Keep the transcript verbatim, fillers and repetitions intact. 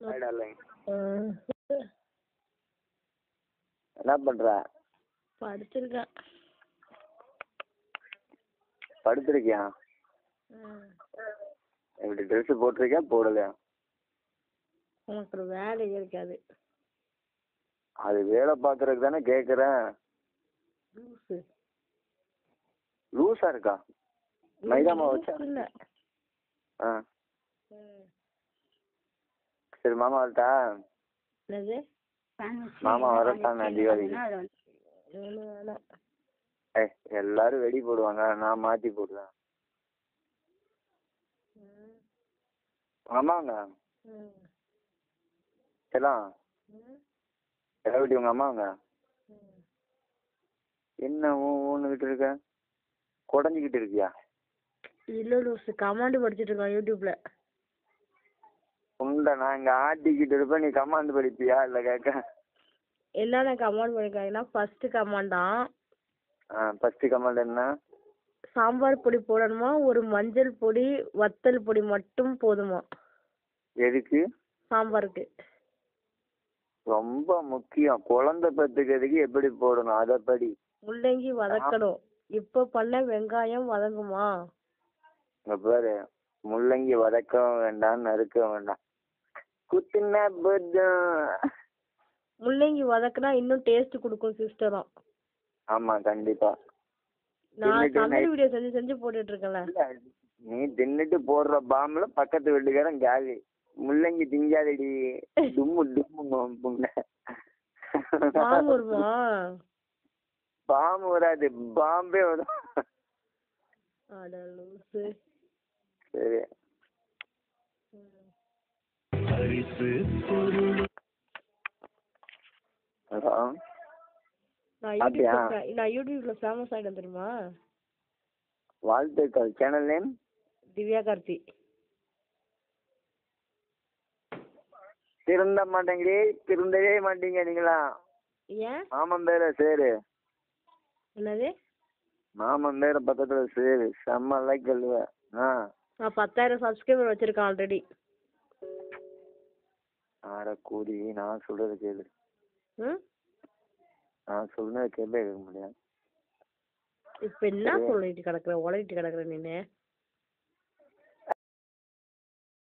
Hi darling. ம். என்ன பண்ற? படுத்திருக்கேன். படுத்திருக்கியா? ம். இப்படி ட்ரெஸ் போட்டிருக்கியா போடலையா? உனக்கு ஒரு வேலை இருக்காது. அது வேலை பார்க்கறதுக்கு தானே கேட்குறேன். லூசு. லூஸா இருக்கா? மைதா மாவு வச்சா? இல்ல. ஆ ம். சரி மாமா வரட்டா? என்னது? மாமா வரட்டாங்க தீபாவளிக்கு. ஒன்றும் வேணாம். ஏய் எல்லாரும் வெடி போடுவாங்க, நான் மாத்தி போடுவேன். ம். அம்மாங்க ம். எல்லாம் ம். எப்படி உங்க அம்மாங்க? ம். என்ன ஊன்னுகிட்டு இருக்க? குடஞ்சிக்கிட்டு இருக்கியா? இல்ல லூசு, கமாண்டு படிச்சுட்டு இருக்கான் யூடியூப்ல. உண்டை நான் இங்க ஆட்டிக்கிட்டு இருப்பேன், நீ கமாந்து படிப்பியா? இல்ல கேட்க என்னென்ன கமாண்ட் பண்ணிருக்காங்கன்னா, ஃபர்ஸ்ட் கமாண்டா ஆ ஃபர்ஸ்ட் கமாண்ட் என்ன? சாம்பார் பொடி போடணுமா, ஒரு மஞ்சள் பொடி வத்தல் பொடி மட்டும் போதுமா எதுக்கு? சாம்பாருக்கு. ரொம்ப முக்கியம். குழந்தை பெற்றுக்கிறதுக்கு எப்படி போடணும் அதை படி. முள்ளங்கி வதக்கணும். இப்ப பண்ண வெங்காயம் வதங்குமா? இங்க பாரு, முள்ளங்கி வதக்கவும் வேண்டாம் நறுக்க வேண்டாம், குத்தினா போதும். முள்ளங்கி வதக்குனா இன்னும் டேஸ்ட் கொடுக்கும் சிஸ்டரும். ஆமா கண்டிப்பா. நான் சமையல் வீடியோ செஞ்சு செஞ்சு போட்டுட்டு இருக்கேன்ல. நீ தின்னுட்டு போடுற பாம்புல பக்கத்து வீட்டுக்காரன் காலி, முள்ளங்கி திங்காதடி டும்மு டும்மு. பாம்பு வருமா? பாம்பு வராது, பாம்பே வரும். அட லூசு. சரி. ஹலோ. நான் யூடியூப்ல நான் யூடியூப்ல ஃபேமஸ் ஆயிட்டேன் தெரியுமா? வாழ்த்துக்கள். Channel name? திவ்யா கார்த்தி. திருந்த மாட்டேங்கிறே, திருந்தவே மாட்டீங்க நீங்களா. ஏன்? மாமன் பேர சேரு. என்னது? மாமன் பேர பக்கத்துல சேரு, செம்ம லைக் கல்லுவ. ஆ நான் பத்தாயிரம் சப்ஸ்கிரைபர் வச்சிருக்கேன் ஆல்ரெடி. ஆட கூடி, நான் சொல்றது கேளு. ம். நான் சொல்றது கேள்வி கேட்க முடியாது. இப்ப என்ன சொல்லிட்டு கிடக்குற, உலகிட்டு கிடக்குற நீனு?